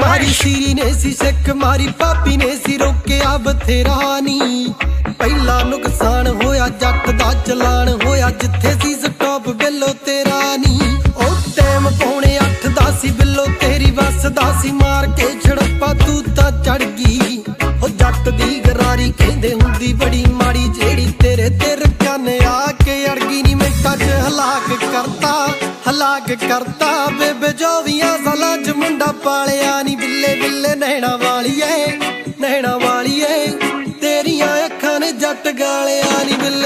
यारी सीरी ने सी सिक मारी भाभी ने सी रोकिया बथेरा नी पहला नुकसान होया जट दा चलान होया जिथे सी स्टॉप बिलो तेरा नी ओ टाइम पौने 8 दा सी बिलो तेरी बस दा सी मार के छड़प्पा तू तां चढ़ गई ओ जट दी गरारी कहंदे हुंदी बड़ी माड़ी जेड़ी तेरे ते रकाने आके अड़ गई नी मिंटां च हलाक करता बेबे 24 सालां च मुंडा पालिया नी बिल्ले बिल्ले नैना वालिए तेरियां अखां ने जट गालिया नी।